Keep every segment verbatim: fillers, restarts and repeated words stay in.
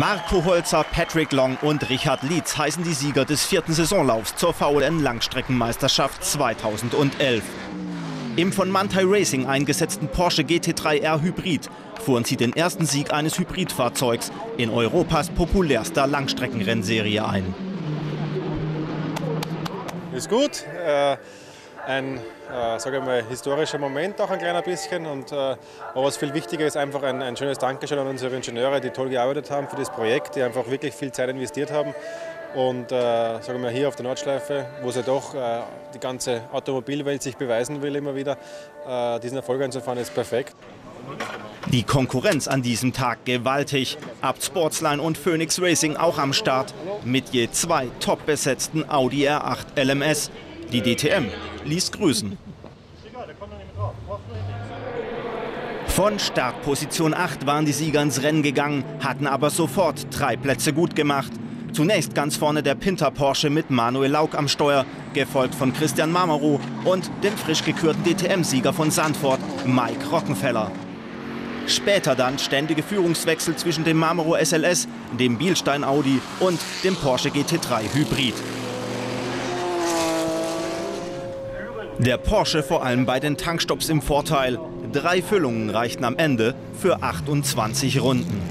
Marco Holzer, Patrick Long und Richard Lietz heißen die Sieger des vierten Saisonlaufs zur V L N-Langstreckenmeisterschaft zweitausendelf. Im von Manthey Racing eingesetzten Porsche G T drei R Hybrid fuhren sie den ersten Sieg eines Hybridfahrzeugs in Europas populärster Langstreckenrennserie ein. Ist gut. Äh, ein äh, sage ich mal, historischer Moment auch ein kleiner bisschen. Und, äh, aber was viel wichtiger ist, einfach ein, ein schönes Dankeschön an unsere Ingenieure, die toll gearbeitet haben für das Projekt, die einfach wirklich viel Zeit investiert haben. Und äh, sagen wir hier auf der Nordschleife, wo sie doch äh, die ganze Automobilwelt sich beweisen will immer wieder, äh, diesen Erfolg einzufahren, ist perfekt. Die Konkurrenz an diesem Tag gewaltig. Abt Sportsline und Phoenix Racing auch am Start mit je zwei top besetzten Audi R acht L M S. Die D T M ließ grüßen. Von Startposition acht waren die Sieger ins Rennen gegangen, hatten aber sofort drei Plätze gut gemacht. Zunächst ganz vorne der Pinter Porsche mit Manuel Lauk am Steuer, gefolgt von Christian Marmaro und dem frisch gekürten D T M-Sieger von Zandvoort, Mike Rockenfeller. Später dann ständige Führungswechsel zwischen dem Marmaro S L S, dem Bilstein Audi und dem Porsche G T drei Hybrid. Der Porsche vor allem bei den Tankstopps im Vorteil. Drei Füllungen reichten am Ende für achtundzwanzig Runden.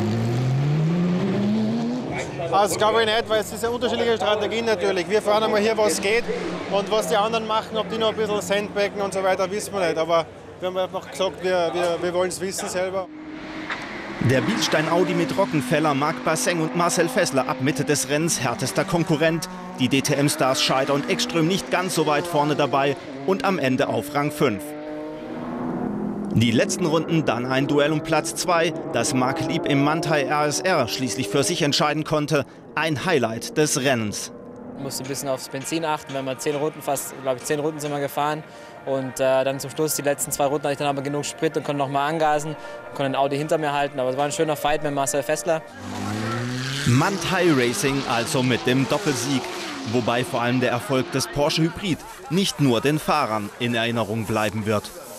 Das glaube ich nicht, weil es ist eine unterschiedliche Strategie natürlich. Wir fahren einmal hier, was geht, und was die anderen machen, ob die noch ein bisschen Sandbacken und so weiter, wissen wir nicht. Aber wir haben einfach gesagt, wir, wir, wir wollen es wissen selber. Der Bilstein Audi mit Rockenfeller, Marc Basseng und Marcel Fessler ab Mitte des Rennens härtester Konkurrent. Die D T M-Stars Scheider und Ekström nicht ganz so weit vorne dabei und am Ende auf Rang fünf. Die letzten Runden dann ein Duell um Platz zwei, das Marc Lieb im Manthey R S R schließlich für sich entscheiden konnte. Ein Highlight des Rennens. Ich musste ein bisschen aufs Benzin achten, wenn wir zehn Runden, fast, glaube ich, zehn Runden sind wir gefahren. Und äh, dann zum Schluss, die letzten zwei Runden, hatte ich dann aber genug Sprit und konnte noch mal angasen, konnte den Audi hinter mir halten. Aber es war ein schöner Fight mit Marcel Fessler. Manthey Racing also mit dem Doppelsieg. Wobei vor allem der Erfolg des Porsche Hybrid nicht nur den Fahrern in Erinnerung bleiben wird.